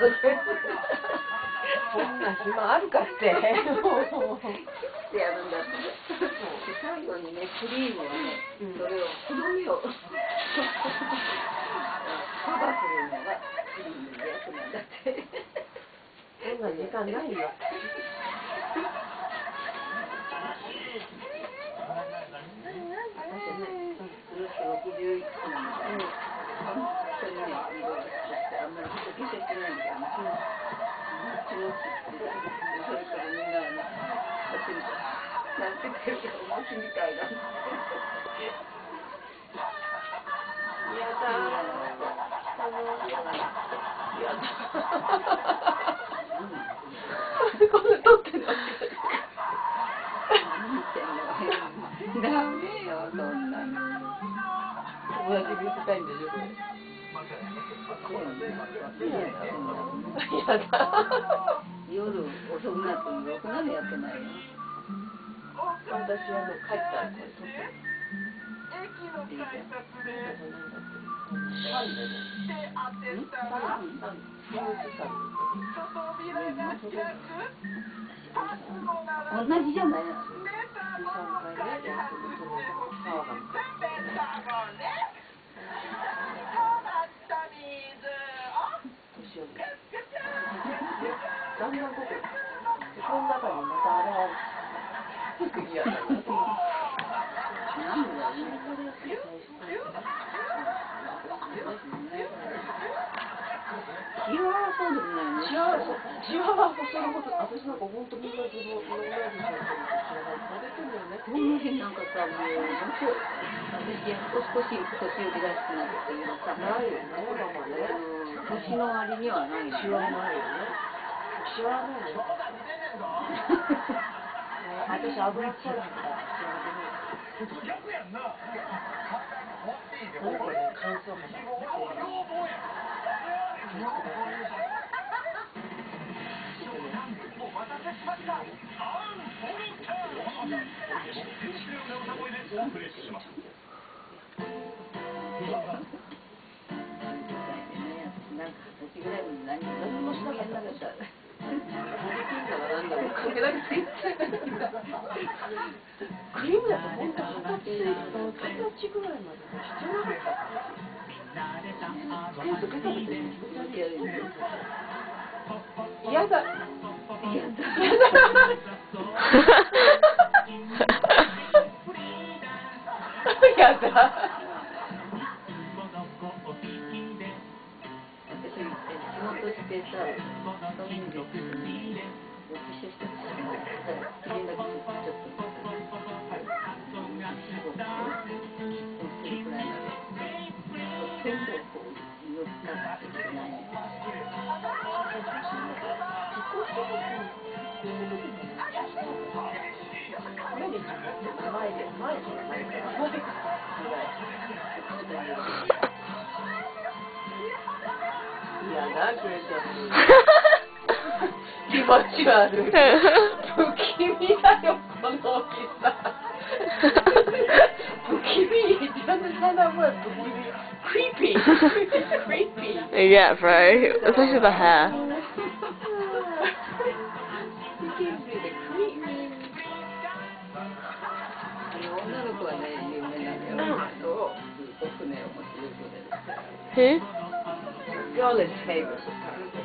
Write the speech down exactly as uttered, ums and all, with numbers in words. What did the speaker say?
そんな暇あるかって。 でやるんだって。最後にね、クリームをね、それを、くるみをカバーするのがクリームの役なんだって。 そんな時間ないよ。 ろくじゅういくつなんだけど、本当にね、色がつってあんまり化粧してないんだけどね。気持ちいい。それからみんなあの、私みたいなんて言ってるけど、お餅みたいな。 やだー。やだ。こんな撮ってんの？ ダメよ、そんなの。 友達見せたいんでしょ。やだ。 夜遅くなってもろくなのやってないよ。 私はもう帰ったらこれ撮ってる。 同じじゃないの。 だんだんここ、この中にまたあれが作りやったんだ。 なんだろうね。シワはそうでもないね。 シワは、シワはそれほど、私なんか本当みんな自分の同じ人のこと知らない。食べてるよね。 この辺なんかさ、もう、本当、私やっと少し年寄りらしくなってきたけどさ。 ないよね、ママね。 年の割にはないよね。 シワないよね。シワないの。私油っぽいからシワない。なんかね、乾燥肌。 なんか二十歳ぐらいに何何もしなかったでしょ。なんだろう、かけだけつけて。クリームだと本当二十歳、二十歳ぐらいまで必要なかった。つけるとベタベタして気持ち悪い。嫌だ。嫌だ。やだ。 仕事してさ、そういうので、よくししたりしても、自分だけちょっと、仕事をするくらいまで、ほとんどこう、乗ったってない。 前で、前で、前で、いやな、くれちゃう。気持ち悪い。不気味だよ、このおじさん。不気味、ちゃんとした名前、不気味。Creepy. Creepy. Yeah, bro. Especially the hair. Who? Girl is famous apparently.